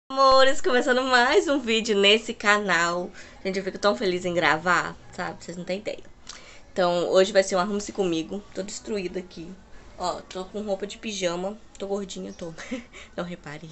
Amores, começando mais um vídeo nesse canal. Gente, eu fico tão feliz em gravar, sabe? Vocês não têm ideia. Então, hoje vai ser um Arrume-se Comigo. Tô destruída aqui. Ó, tô com roupa de pijama. Tô gordinha, tô. Não reparem.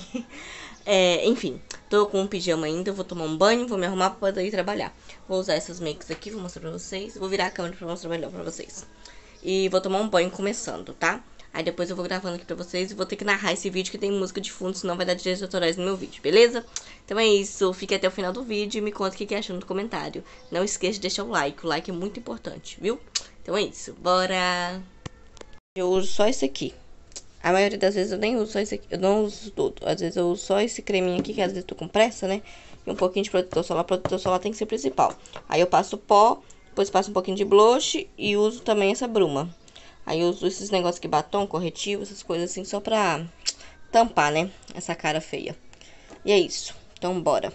Enfim, tô com um pijama ainda. Vou tomar um banho, vou me arrumar pra poder ir trabalhar. Vou usar essas makes aqui, vou mostrar pra vocês. Vou virar a câmera pra mostrar melhor pra vocês. E vou tomar um banho começando, tá? Aí depois eu vou gravando aqui pra vocês e vou ter que narrar esse vídeo que tem música de fundo, senão vai dar direitos autorais no meu vídeo, beleza? Então é isso, fique até o final do vídeo e me conta o que achou no comentário. Não esqueça de deixar o like é muito importante, viu? Então é isso, bora! Eu uso só esse aqui. A maioria das vezes eu nem uso só esse aqui, eu não uso tudo. Às vezes eu uso só esse creminho aqui, que às vezes eu tô com pressa, né? E um pouquinho de protetor solar tem que ser principal. Aí eu passo pó, depois passo um pouquinho de blush e uso também essa bruma. Aí eu uso esses negócios que batom, corretivo, essas coisas assim, só pra tampar, né? Essa cara feia. E é isso. Então, bora.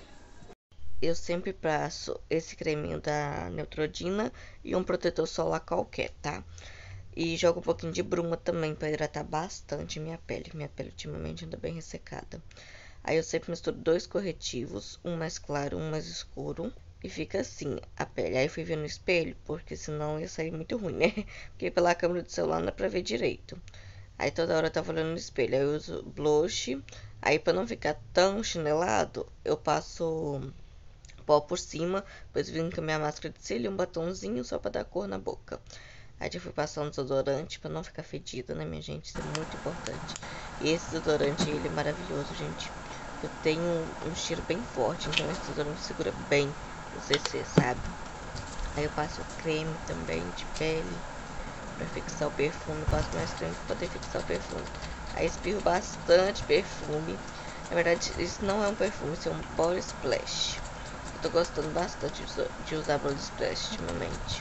Eu sempre passo esse creminho da Neutrogena e um protetor solar qualquer, tá? E jogo um pouquinho de bruma também pra hidratar bastante minha pele. Minha pele ultimamente anda bem ressecada. Aí eu sempre misturo dois corretivos, um mais claro, um mais escuro. E fica assim a pele. Aí eu fui ver no espelho, porque senão ia sair muito ruim, né? Porque pela câmera do celular não dá pra ver direito. Aí toda hora eu tava olhando no espelho. Aí eu uso blush. Aí pra não ficar tão chinelado, eu passo pó por cima. Depois vim com a minha máscara de cílio e um batonzinho só pra dar cor na boca. Aí já fui passando desodorante pra não ficar fedida, né, minha gente? Isso é muito importante. E esse desodorante, ele é maravilhoso, gente. Eu tenho um cheiro bem forte, então esse desodorante segura bem o CC, sabe? Aí eu passo creme também de pele pra fixar o perfume. Passo mais creme pra poder fixar o perfume. Aí espirro bastante perfume. Na verdade, isso não é um perfume, isso é um body splash. Eu tô gostando bastante de usar body splash ultimamente.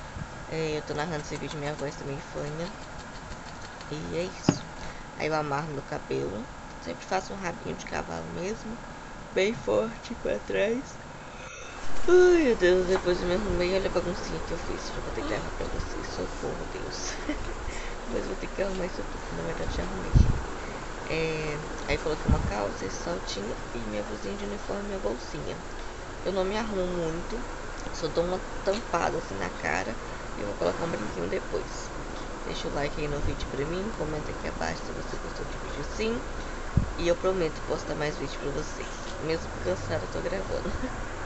Eu tô narrando esse vídeo, minha voz também fanha. E é isso. Aí eu amarro meu cabelo. Sempre faço um rabinho de cavalo mesmo. Bem forte pra trás. Ai, meu Deus, depois eu me arrumei. Olha a baguncinha que eu fiz. Já vou ter que gravar pra vocês. Socorro, Deus. Depois vou ter que arrumar isso tudo. Na verdade, já arrumei. Aí coloquei uma calça, esse saltinho e minha blusinha de uniforme e minha bolsinha. Eu não me arrumo muito. Só dou uma tampada assim na cara. E vou colocar um brinquinho depois. Deixa o like aí no vídeo pra mim. Comenta aqui abaixo se você gostou do vídeo assim. E eu prometo postar mais vídeos pra vocês. Mesmo cansada, eu tô gravando.